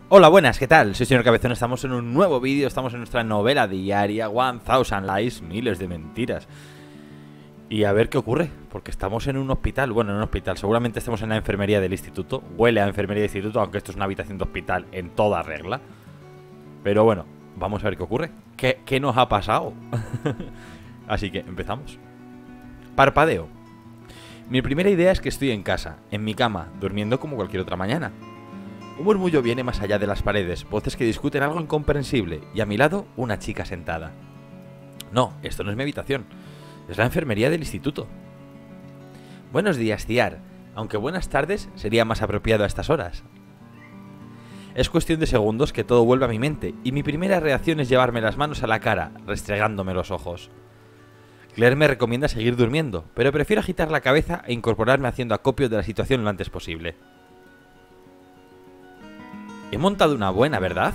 Hola, buenas, ¿qué tal? Soy Señor Cabezón, estamos en un nuevo vídeo, estamos en nuestra novela diaria 1000 Lies, miles de mentiras. Y a ver qué ocurre, porque estamos en un hospital, bueno, en un hospital, seguramente estamos en la enfermería del instituto. Huele a enfermería del instituto, aunque esto es una habitación de hospital en toda regla. Pero bueno, vamos a ver qué ocurre. ¿Qué nos ha pasado? Así que empezamos. Parpadeo. Mi primera idea es que estoy en casa, en mi cama, durmiendo como cualquier otra mañana. Un murmullo viene más allá de las paredes, voces que discuten algo incomprensible, y a mi lado una chica sentada. No, esto no es mi habitación, es la enfermería del instituto. Buenos días, Ciar, aunque buenas tardes sería más apropiado a estas horas. Es cuestión de segundos que todo vuelve a mi mente, y mi primera reacción es llevarme las manos a la cara, restregándome los ojos. Claire me recomienda seguir durmiendo, pero prefiero agitar la cabeza e incorporarme haciendo acopio de la situación lo antes posible. He montado una buena, ¿verdad?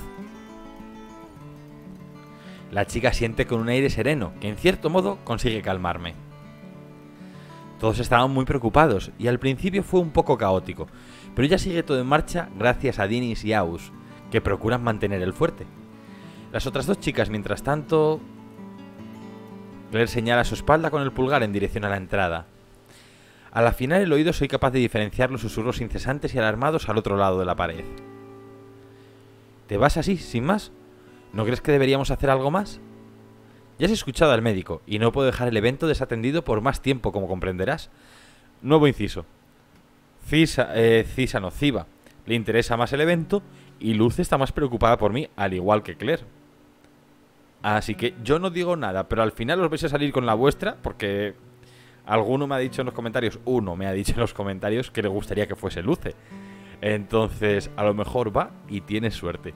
La chica siente con un aire sereno, que en cierto modo consigue calmarme. Todos estaban muy preocupados, y al principio fue un poco caótico, pero ya sigue todo en marcha gracias a Dinis y Aus, que procuran mantener el fuerte. Las otras dos chicas, mientras tanto... Claire señala su espalda con el pulgar en dirección a la entrada. Al afinar el oído soy capaz de diferenciar los susurros incesantes y alarmados al otro lado de la pared. ¿Te vas así, sin más? ¿No crees que deberíamos hacer algo más? Ya has escuchado al médico, y no puedo dejar el evento desatendido por más tiempo, como comprenderás. Nuevo inciso. Ciba le interesa más el evento, y Luz está más preocupada por mí, al igual que Claire. Así que yo no digo nada, pero al final os vais a salir con la vuestra, porque alguno me ha dicho en los comentarios, que le gustaría que fuese Luce. Entonces, a lo mejor va y tienes suerte.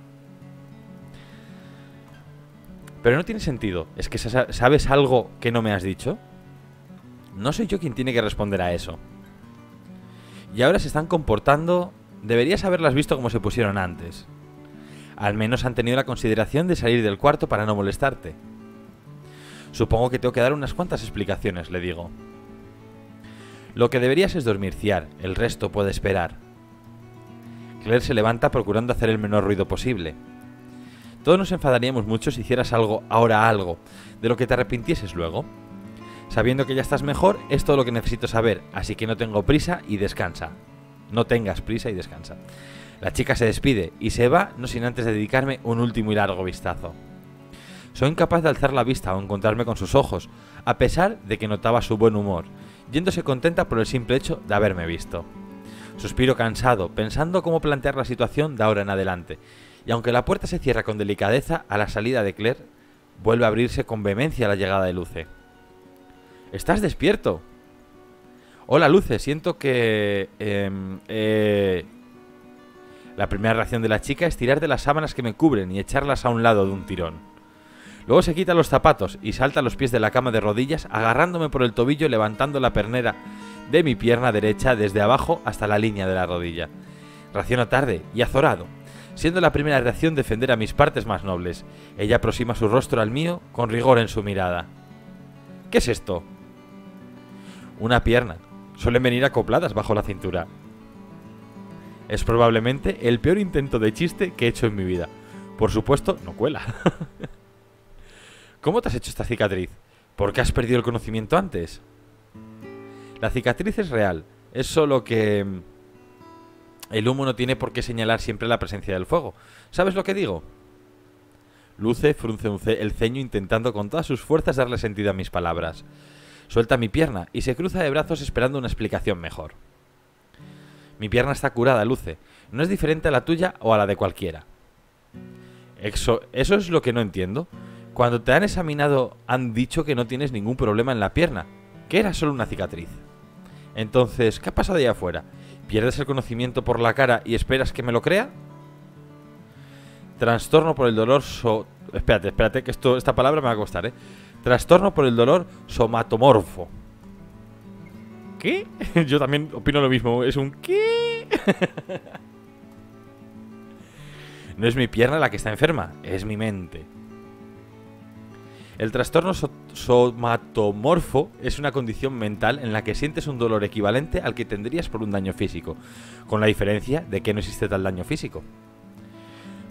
Pero no tiene sentido. ¿Es que sabes algo que no me has dicho? No soy yo quien tiene que responder a eso. Y ahora se están comportando... Deberías haberlas visto como se pusieron antes. Al menos han tenido la consideración de salir del cuarto para no molestarte. Supongo que tengo que dar unas cuantas explicaciones, le digo. Lo que deberías es dormir, Ciar. El resto puede esperar. Claire se levanta procurando hacer el menor ruido posible. Todos nos enfadaríamos mucho si hicieras algo, de lo que te arrepintieses luego. Sabiendo que ya estás mejor, es todo lo que necesito saber, así que no tengo prisa y descansa. No tengas prisa y descansa. La chica se despide y se va, no sin antes de dedicarme un último y largo vistazo. Soy incapaz de alzar la vista o encontrarme con sus ojos, a pesar de que notaba su buen humor, yéndose contenta por el simple hecho de haberme visto. Suspiro cansado, pensando cómo plantear la situación de ahora en adelante, y aunque la puerta se cierra con delicadeza a la salida de Claire, vuelve a abrirse con vehemencia a la llegada de Luce. ¿Estás despierto? Hola, Luce, siento que... La primera reacción de la chica es tirar de las sábanas que me cubren y echarlas a un lado de un tirón. Luego se quita los zapatos y salta a los pies de la cama de rodillas, agarrándome por el tobillo y levantando la pernera de mi pierna derecha desde abajo hasta la línea de la rodilla. Reacciono tarde y azorado, siendo la primera reacción defender a mis partes más nobles. Ella aproxima su rostro al mío con rigor en su mirada. ¿Qué es esto? Una pierna. Suelen venir acopladas bajo la cintura. Es probablemente el peor intento de chiste que he hecho en mi vida. Por supuesto, no cuela. ¿Cómo te has hecho esta cicatriz? ¿Por qué has perdido el conocimiento antes? La cicatriz es real, es solo que... El humo no tiene por qué señalar siempre la presencia del fuego. ¿Sabes lo que digo? Luce frunce el ceño intentando con todas sus fuerzas darle sentido a mis palabras. Suelta mi pierna y se cruza de brazos esperando una explicación mejor. Mi pierna está curada, Luce. No es diferente a la tuya o a la de cualquiera. Eso es lo que no entiendo. Cuando te han examinado han dicho que no tienes ningún problema en la pierna, que era solo una cicatriz. Entonces, ¿qué ha pasado allá afuera? ¿Pierdes el conocimiento por la cara y esperas que me lo crea? Trastorno por el dolor Espérate, que esta palabra me va a costar, ¿eh? Trastorno por el dolor somatomorfo. ¿Qué? Yo también opino lo mismo. Es un ¿qué? No es mi pierna la que está enferma, es mi mente. El trastorno somatomorfo es una condición mental en la que sientes un dolor equivalente al que tendrías por un daño físico, con la diferencia de que no existe tal daño físico.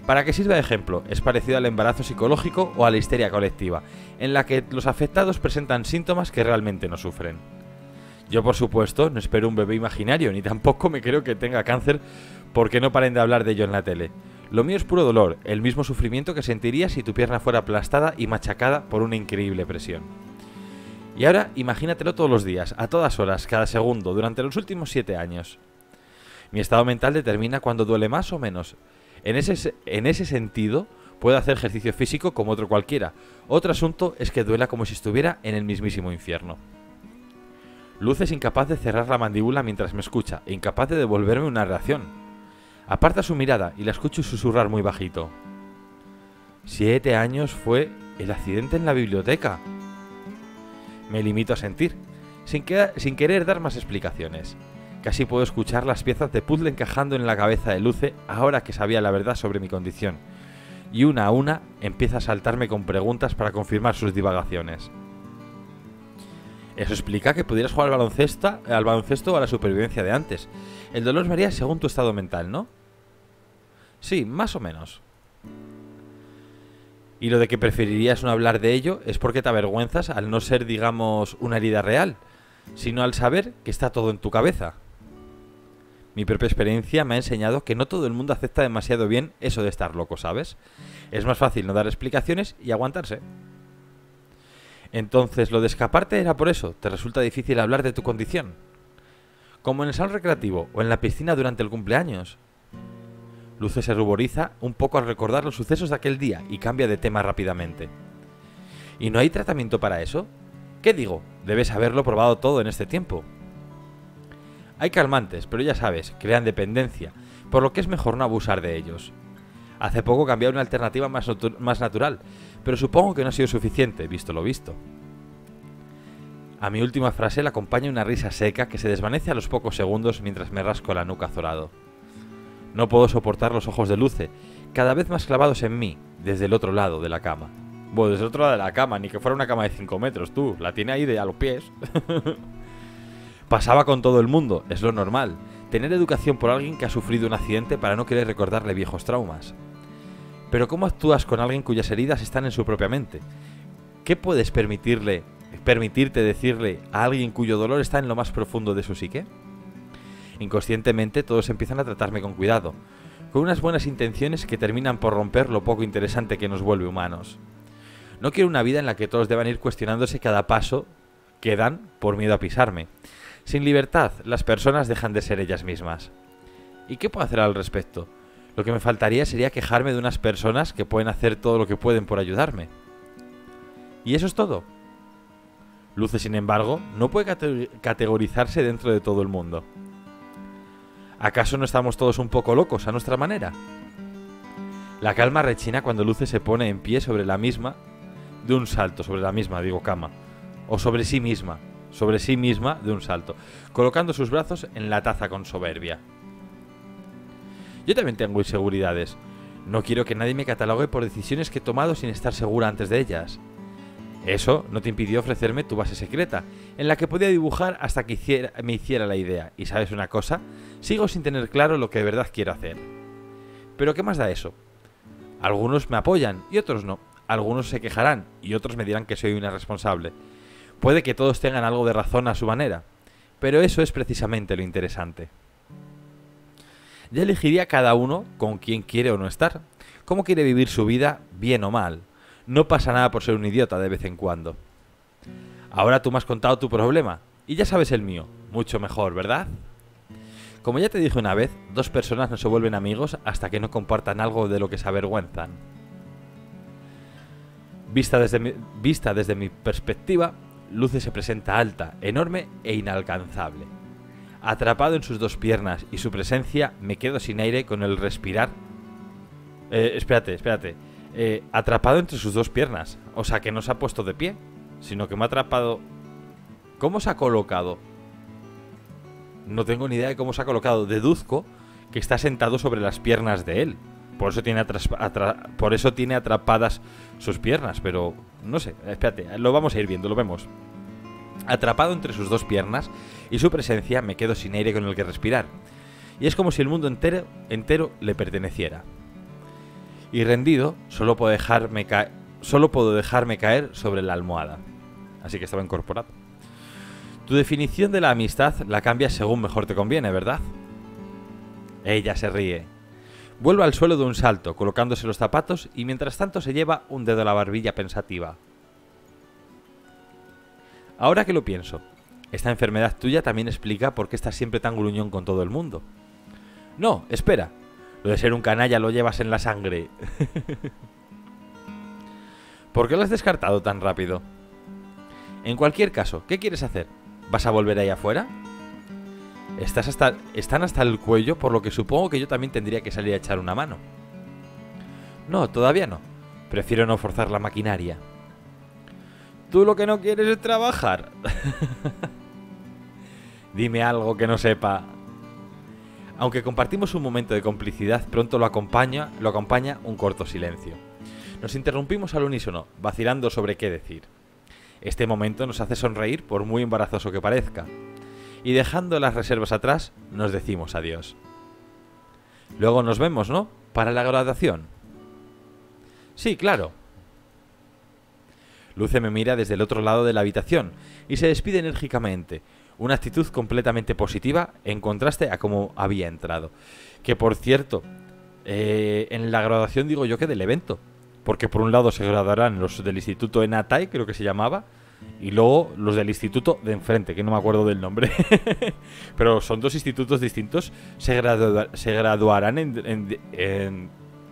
Para que sirva de ejemplo, es parecido al embarazo psicológico o a la histeria colectiva, en la que los afectados presentan síntomas que realmente no sufren. Yo, por supuesto, no espero un bebé imaginario, ni tampoco me creo que tenga cáncer porque no paren de hablar de ello en la tele. Lo mío es puro dolor, el mismo sufrimiento que sentirías si tu pierna fuera aplastada y machacada por una increíble presión. Y ahora imagínatelo todos los días, a todas horas, cada segundo, durante los últimos 7 años. Mi estado mental determina cuándo duele más o menos. En ese sentido, puedo hacer ejercicio físico como otro cualquiera. Otro asunto es que duela como si estuviera en el mismísimo infierno. Luz es incapaz de cerrar la mandíbula mientras me escucha, e incapaz de devolverme una reacción. Aparta su mirada y la escucho susurrar muy bajito. 7 años fue el accidente en la biblioteca. Me limito a sentir, sin querer dar más explicaciones. Casi puedo escuchar las piezas de puzzle encajando en la cabeza de Luce ahora que sabía la verdad sobre mi condición. Y una a una empieza a saltarme con preguntas para confirmar sus divagaciones. Eso explica que pudieras jugar al baloncesto o a la supervivencia de antes. El dolor varía según tu estado mental, ¿no? Sí, más o menos. Y lo de que preferirías no hablar de ello es porque te avergüenzas al no ser, digamos, una herida real, sino al saber que está todo en tu cabeza. Mi propia experiencia me ha enseñado que no todo el mundo acepta demasiado bien eso de estar loco, ¿sabes? Es más fácil no dar explicaciones y aguantarse. Entonces, lo de escaparte era por eso, te resulta difícil hablar de tu condición. Como en el salón recreativo o en la piscina durante el cumpleaños. Luce se ruboriza un poco al recordar los sucesos de aquel día y cambia de tema rápidamente. ¿Y no hay tratamiento para eso? ¿Qué digo? Debes haberlo probado todo en este tiempo. Hay calmantes, pero ya sabes, crean dependencia, por lo que es mejor no abusar de ellos. Hace poco cambié a una alternativa más natural, pero supongo que no ha sido suficiente, visto lo visto. A mi última frase le acompaña una risa seca que se desvanece a los pocos segundos mientras me rasco la nuca azorado. No puedo soportar los ojos de Luce, cada vez más clavados en mí, desde el otro lado de la cama. Bueno, desde el otro lado de la cama, ni que fuera una cama de 5 metros, tú. La tiene ahí a los pies. Pasaba con todo el mundo, es lo normal. Tener educación por alguien que ha sufrido un accidente para no querer recordarle viejos traumas. Pero ¿cómo actúas con alguien cuyas heridas están en su propia mente? ¿Qué puedes permitirte decirle a alguien cuyo dolor está en lo más profundo de su psique? Inconscientemente todos empiezan a tratarme con cuidado, con unas buenas intenciones que terminan por romper lo poco interesante que nos vuelve humanos. No quiero una vida en la que todos deban ir cuestionándose cada paso que dan por miedo a pisarme. Sin libertad, las personas dejan de ser ellas mismas. ¿Y qué puedo hacer al respecto? Lo que me faltaría sería quejarme de unas personas que pueden hacer todo lo que pueden por ayudarme. ¿Y eso es todo? Luce, sin embargo, no puede categorizarse dentro de todo el mundo. ¿Acaso no estamos todos un poco locos a nuestra manera? La calma rechina cuando Luce se pone en pie sobre la misma, de un salto, sobre la misma, digo cama, o sobre sí misma de un salto, colocando sus brazos en la taza con soberbia. Yo también tengo inseguridades. No quiero que nadie me catalogue por decisiones que he tomado sin estar segura antes de ellas. Eso no te impidió ofrecerme tu base secreta, en la que podía dibujar hasta que me hiciera la idea. Y ¿sabes una cosa? Sigo sin tener claro lo que de verdad quiero hacer. Pero ¿qué más da eso? Algunos me apoyan y otros no. Algunos se quejarán y otros me dirán que soy un irresponsable. Puede que todos tengan algo de razón a su manera, pero eso es precisamente lo interesante. Ya elegiría cada uno con quién quiere o no estar, cómo quiere vivir su vida, bien o mal. No pasa nada por ser un idiota de vez en cuando. Ahora tú me has contado tu problema, y ya sabes el mío, mucho mejor, ¿verdad? Como ya te dije una vez, dos personas no se vuelven amigos hasta que no compartan algo de lo que se avergüenzan. Vista desde mi perspectiva, Luce se presenta alta, enorme e inalcanzable. Atrapado en sus dos piernas y su presencia, me quedo sin aire con el respirar. Espérate. Atrapado entre sus dos piernas. O sea, que no se ha puesto de pie, sino que me ha atrapado... ¿Cómo se ha colocado? No tengo ni idea de cómo se ha colocado. Deduzco que está sentado sobre las piernas de él. Por eso tiene atrapadas sus piernas, pero no sé, espérate, lo vamos a ir viendo, lo vemos. Atrapado entre sus dos piernas y su presencia, me quedo sin aire con el que respirar. Y es como si el mundo entero le perteneciera. Y rendido, solo puedo dejarme caer sobre la almohada. Así que estaba incorporado. Tu definición de la amistad la cambias según mejor te conviene, ¿verdad? Ella se ríe. Vuelve al suelo de un salto, colocándose los zapatos y mientras tanto se lleva un dedo a la barbilla pensativa. Ahora que lo pienso, esta enfermedad tuya también explica por qué estás siempre tan gruñón con todo el mundo. No, espera. Lo de ser un canalla lo llevas en la sangre. ¿Por qué lo has descartado tan rápido? En cualquier caso, ¿qué quieres hacer? ¿Vas a volver ahí afuera? Están hasta el cuello, por lo que supongo que yo también tendría que salir a echar una mano. No, todavía no. Prefiero no forzar la maquinaria. Tú lo que no quieres es trabajar. Dime algo que no sepa. Aunque compartimos un momento de complicidad, pronto lo acompaña un corto silencio. Nos interrumpimos al unísono, vacilando sobre qué decir. Este momento nos hace sonreír por muy embarazoso que parezca. Y dejando las reservas atrás, nos decimos adiós. Luego nos vemos, ¿no? Para la graduación. Sí, claro. Luce me mira desde el otro lado de la habitación y se despide enérgicamente. Una actitud completamente positiva en contraste a cómo había entrado. Que por cierto, en la graduación digo yo que del evento. Porque por un lado se graduarán los del instituto Enatai, creo que se llamaba. Y luego los del instituto de enfrente, que no me acuerdo del nombre. Pero son dos institutos distintos. Se graduarán en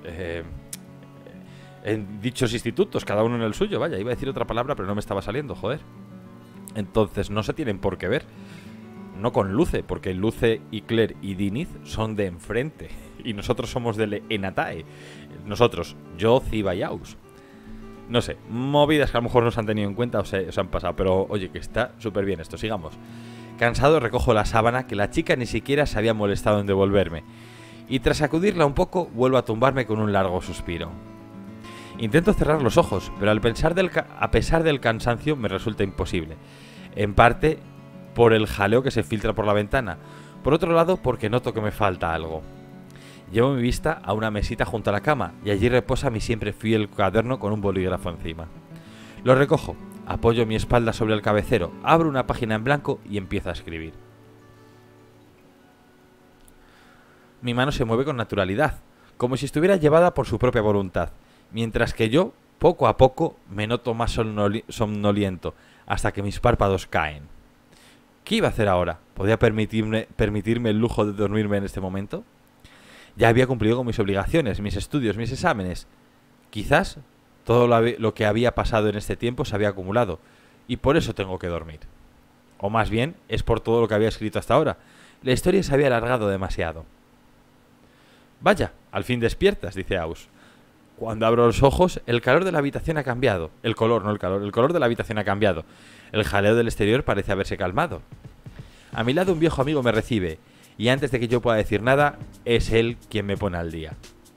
dichos institutos, cada uno en el suyo. Vaya, iba a decir otra palabra, pero no me estaba saliendo, joder. Entonces no se tienen por qué ver. No con Luce, porque Luce y Claire y Diniz son de enfrente. Y nosotros somos del Enatae. Nosotros, yo, Ciba y Aus. No sé, movidas que a lo mejor no se han tenido en cuenta o se han pasado. Pero oye, que está súper bien esto, sigamos. Cansado recojo la sábana que la chica ni siquiera se había molestado en devolverme. Y tras sacudirla un poco, vuelvo a tumbarme con un largo suspiro. Intento cerrar los ojos, pero a pesar del cansancio me resulta imposible. En parte por el jaleo que se filtra por la ventana. Por otro lado, porque noto que me falta algo. Llevo mi vista a una mesita junto a la cama y allí reposa mi siempre fiel cuaderno con un bolígrafo encima. Lo recojo, apoyo mi espalda sobre el cabecero, abro una página en blanco y empiezo a escribir. Mi mano se mueve con naturalidad, como si estuviera llevada por su propia voluntad, mientras que yo, poco a poco, me noto más somnoliento, hasta que mis párpados caen. ¿Qué iba a hacer ahora? ¿Podía permitirme el lujo de dormirme en este momento? Ya había cumplido con mis obligaciones, mis estudios, mis exámenes. Quizás todo lo que había pasado en este tiempo se había acumulado, y por eso tengo que dormir. O más bien, es por todo lo que había escrito hasta ahora. La historia se había alargado demasiado. Vaya, al fin despiertas, dice Aus. Cuando abro los ojos, el calor de la habitación ha cambiado. El color, no el calor. El color de la habitación ha cambiado. El jaleo del exterior parece haberse calmado. A mi lado un viejo amigo me recibe, y antes de que yo pueda decir nada, es él quien me pone al día.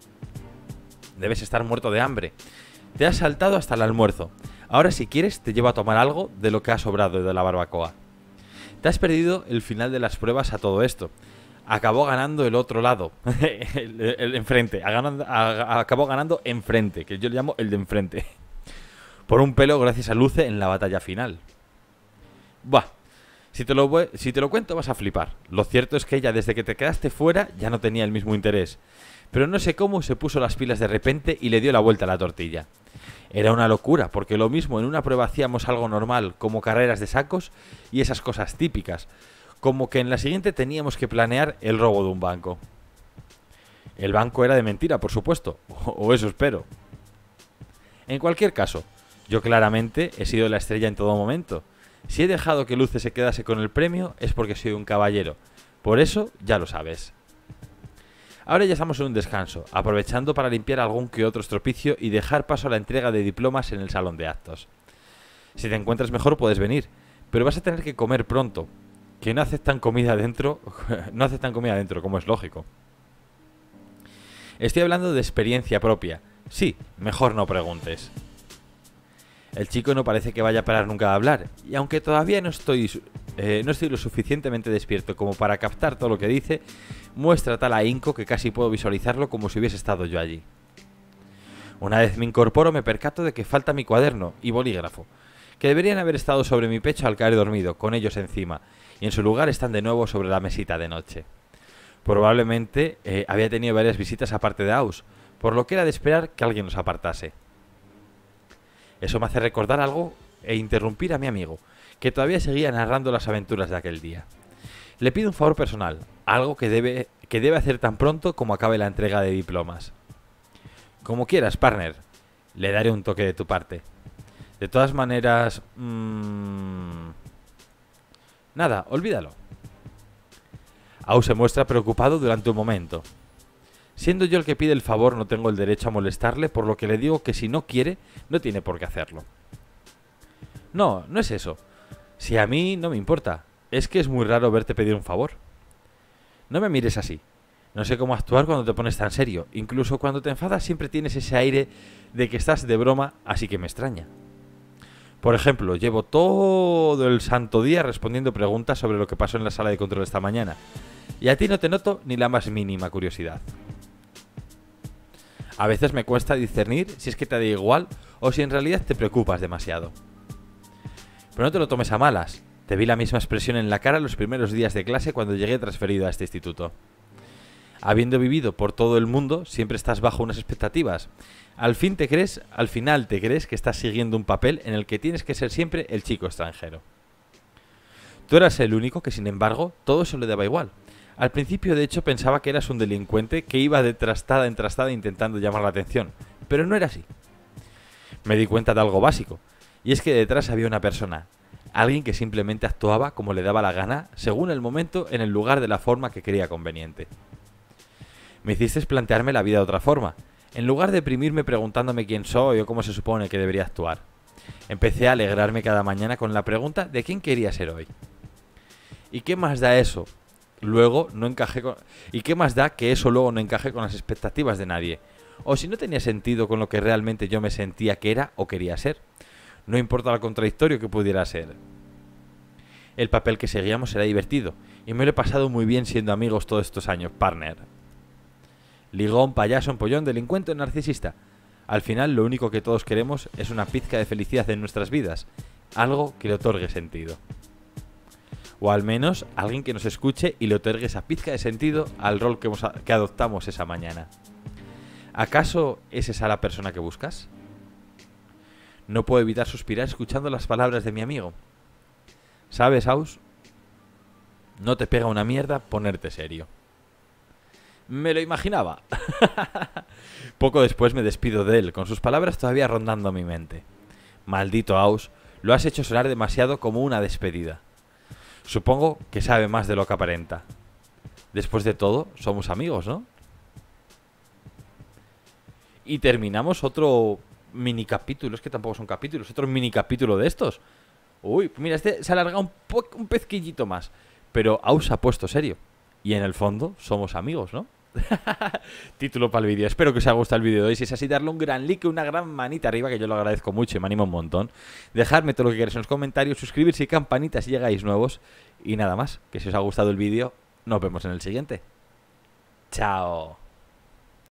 Debes estar muerto de hambre. Te has saltado hasta el almuerzo. Ahora si quieres te llevo a tomar algo de lo que ha sobrado de la barbacoa. Te has perdido el final de las pruebas a todo esto. Acabó ganando el otro lado. el enfrente. Acabó ganando enfrente, que yo le llamo el de enfrente. Por un pelo gracias a Luce en la batalla final. Buah. Si te lo cuento vas a flipar. Lo cierto es que ella desde que te quedaste fuera ya no tenía el mismo interés. Pero no sé cómo se puso las pilas de repente y le dio la vuelta a la tortilla. Era una locura, porque lo mismo en una prueba hacíamos algo normal, como carreras de sacos y esas cosas típicas. Como que en la siguiente teníamos que planear el robo de un banco. El banco era de mentira, por supuesto. O eso espero. En cualquier caso, yo claramente he sido la estrella en todo momento. Si he dejado que Luce se quedase con el premio es porque soy un caballero. Por eso ya lo sabes. Ahora ya estamos en un descanso, aprovechando para limpiar algún que otro estropicio y dejar paso a la entrega de diplomas en el salón de actos. Si te encuentras mejor puedes venir, pero vas a tener que comer pronto, que no aceptan comida dentro, como es lógico. Estoy hablando de experiencia propia. Sí, mejor no preguntes. El chico no parece que vaya a parar nunca de hablar, y aunque todavía no estoy lo suficientemente despierto como para captar todo lo que dice, muestra tal ahínco que casi puedo visualizarlo como si hubiese estado yo allí. Una vez me incorporo me percato de que falta mi cuaderno y bolígrafo, que deberían haber estado sobre mi pecho al caer dormido, con ellos encima, y en su lugar están de nuevo sobre la mesita de noche. Probablemente había tenido varias visitas aparte de Aus, por lo que era de esperar que alguien los apartase. Eso me hace recordar algo e interrumpir a mi amigo, que todavía seguía narrando las aventuras de aquel día. Le pido un favor personal, algo que debe hacer tan pronto como acabe la entrega de diplomas. Como quieras, partner. Le daré un toque de tu parte. De todas maneras... Nada, olvídalo. Aus se muestra preocupado durante un momento. Siendo yo el que pide el favor, no tengo el derecho a molestarle, por lo que le digo que si no quiere, no tiene por qué hacerlo. No, no es eso. Si a mí no me importa. Es que es muy raro verte pedir un favor. No me mires así. No sé cómo actuar cuando te pones tan serio. Incluso cuando te enfadas siempre tienes ese aire de que estás de broma, así que me extraña. Por ejemplo, llevo todo el santo día respondiendo preguntas sobre lo que pasó en la sala de control esta mañana. Y a ti no te noto ni la más mínima curiosidad. A veces me cuesta discernir si es que te da igual o si en realidad te preocupas demasiado. Pero no te lo tomes a malas. Te vi la misma expresión en la cara los primeros días de clase cuando llegué transferido a este instituto. Habiendo vivido por todo el mundo, siempre estás bajo unas expectativas. Al final te crees que estás siguiendo un papel en el que tienes que ser siempre el chico extranjero. Tú eras el único que, sin embargo, todo eso le daba igual. Al principio, de hecho, pensaba que eras un delincuente que iba de trastada en trastada intentando llamar la atención, pero no era así. Me di cuenta de algo básico, y es que detrás había una persona, alguien que simplemente actuaba como le daba la gana, según el momento, en el lugar de la forma que creía conveniente. Me hiciste plantearme la vida de otra forma, en lugar de deprimirme preguntándome quién soy o cómo se supone que debería actuar. Empecé a alegrarme cada mañana con la pregunta de quién quería ser hoy. ¿Y qué más da eso? ¿Y qué más da que eso luego no encaje con las expectativas de nadie? O si no tenía sentido con lo que realmente yo me sentía que era o quería ser. No importa lo contradictorio que pudiera ser. El papel que seguíamos era divertido, y me lo he pasado muy bien siendo amigos todos estos años, partner. Ligón, payaso, empollón, delincuente o narcisista. Al final lo único que todos queremos es una pizca de felicidad en nuestras vidas, algo que le otorgue sentido. O al menos alguien que nos escuche y le otorgue esa pizca de sentido al rol que adoptamos esa mañana. ¿Acaso es esa la persona que buscas? No puedo evitar suspirar escuchando las palabras de mi amigo. ¿Sabes, Aus? No te pega una mierda ponerte serio. Me lo imaginaba. Poco después me despido de él, con sus palabras todavía rondando mi mente. Maldito Aus, lo has hecho sonar demasiado como una despedida. Supongo que sabe más de lo que aparenta. Después de todo, somos amigos, ¿no? Y terminamos otro mini capítulo, es que tampoco son capítulos, otro mini capítulo de estos. Uy, mira, este se alarga un pezquillito más. Pero Aus se ha puesto serio. Y en el fondo, somos amigos, ¿no? Título para el vídeo. Espero que os haya gustado el vídeo de hoy. Si es así, darle un gran like, una gran manita arriba, que yo lo agradezco mucho y me anima un montón. Dejadme todo lo que queráis en los comentarios, suscribirse y campanita si llegáis nuevos. Y nada más, que si os ha gustado el vídeo, nos vemos en el siguiente. Chao.